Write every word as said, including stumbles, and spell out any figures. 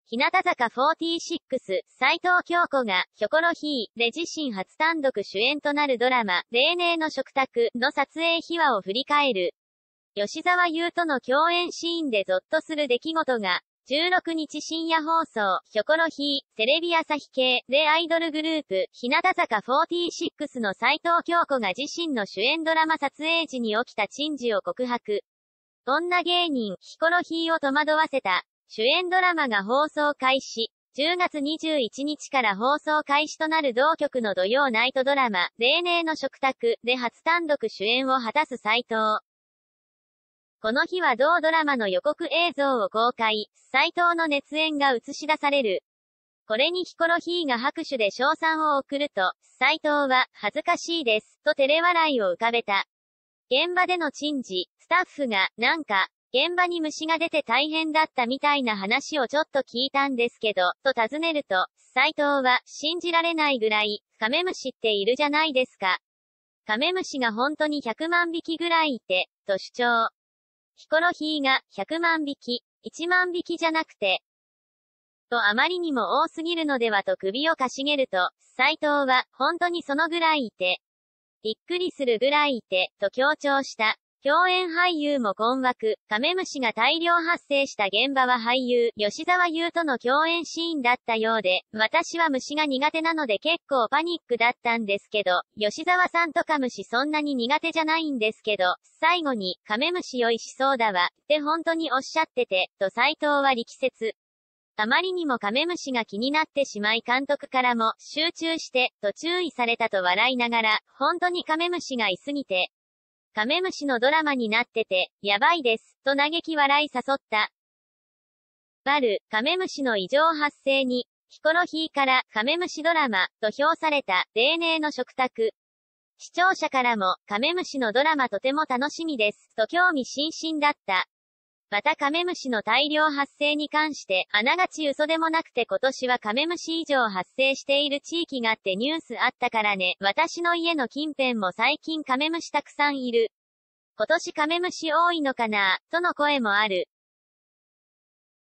日向坂フォーティーシックス、齊藤京子が、キョコロヒーで自身初単独主演となるドラマ、黎明の食卓の撮影秘話を振り返る。吉沢優との共演シーンでゾッとする出来事が、じゅうろくにち深夜放送、キョコロヒー、テレビ朝日系でアイドルグループ、日向坂フォーティーシックスの齊藤京子が自身の主演ドラマ撮影時に起きた珍事を告白。女芸人、ヒコロヒーを戸惑わせた。主演ドラマが放送開始。じゅうがつにじゅういちにちから放送開始となる同局の土曜ナイトドラマ、黎明の食卓で初単独主演を果たす斉藤。この日は同ドラマの予告映像を公開、斉藤の熱演が映し出される。これにヒコロヒーが拍手で称賛を送ると、斉藤は、恥ずかしいです、と照れ笑いを浮かべた。現場での珍事、スタッフが、なんか、現場に虫が出て大変だったみたいな話をちょっと聞いたんですけど、と尋ねると、斉藤は、信じられないぐらい、カメムシっているじゃないですか。カメムシが本当にひゃくまんびきぐらいいて、と主張。ヒコロヒーが、ひゃくまんびき、いちまんびきじゃなくて、とあまりにも多すぎるのではと首をかしげると、斉藤は、本当にそのぐらいいて、びっくりするぐらいいて、と強調した。共演俳優も困惑、カメムシが大量発生した現場は俳優、吉沢優との共演シーンだったようで、私は虫が苦手なので結構パニックだったんですけど、吉沢さんとか虫そんなに苦手じゃないんですけど、最後に、カメムシ酔いしそうだわ、って本当におっしゃってて、と斉藤は力説。あまりにもカメムシが気になってしまい監督からも、集中して、と注意されたと笑いながら、本当にカメムシがいすぎて、カメムシのドラマになってて、やばいです、と嘆き笑い誘った。バル、カメムシの異常発生に、ヒコロヒーから、カメムシドラマ、と評された、黎明の食卓。視聴者からも、カメムシのドラマとても楽しみです、と興味津々だった。またカメムシの大量発生に関して、あながち嘘でもなくて今年はカメムシ以上発生している地域があってニュースあったからね。私の家の近辺も最近カメムシたくさんいる。今年カメムシ多いのかな、との声もある。